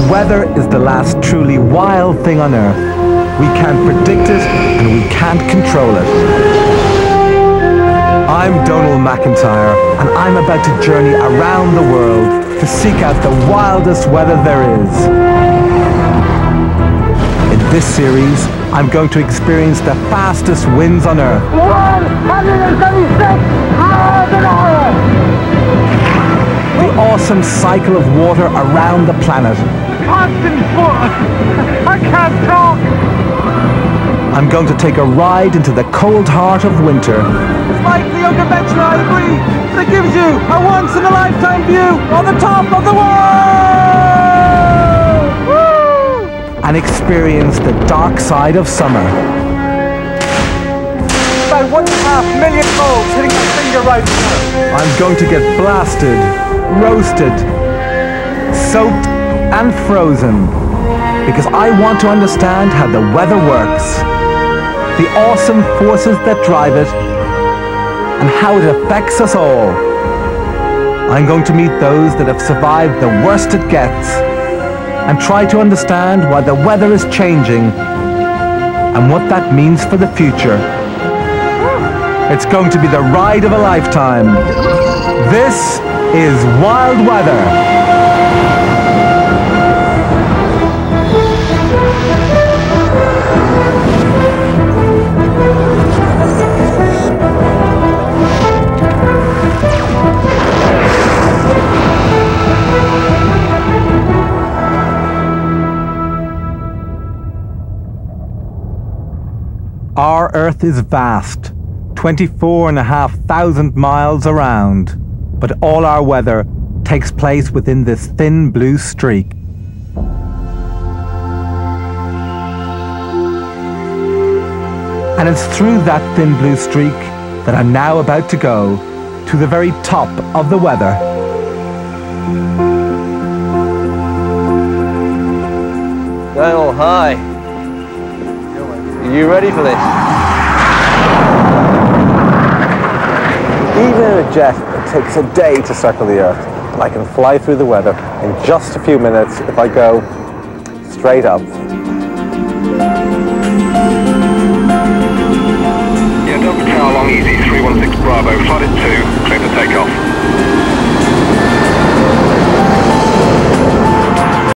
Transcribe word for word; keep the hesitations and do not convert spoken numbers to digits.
Weather is the last truly wild thing on Earth. We can't predict it and we can't control it. I'm Donald McIntyre and I'm about to journey around the world to seek out the wildest weather there is. In this series, I'm going to experience the fastest winds on Earth. one hundred seventy-six miles an hour! The awesome cycle of water around the planet. Constant force! I can't talk! I'm going to take a ride into the cold heart of winter. Slightly unconventional, I agree, but it gives you a once-in-a-lifetime view on the top of the world! Woo! And experience the dark side of summer. About one and a half million volts hitting my finger right now. I'm going to get blasted, roasted, soaked and frozen because I want to understand how the weather works, the awesome forces that drive it, and how it affects us all. I'm going to meet those that have survived the worst it gets and try to understand why the weather is changing and what that means for the future. It's going to be the ride of a lifetime. This is Wild Weather. Our Earth is vast, twenty-four and a half thousand miles around, but all our weather takes place within this thin blue streak. And it's through that thin blue streak that I'm now about to go to the very top of the weather. Well, hi. Are you ready for this? Even in a jet, it takes a day to circle the Earth. And I can fly through the weather in just a few minutes if I go straight up. Yeah, Delta Tower, long easy, three one six Bravo, flight at two, clear for takeoff.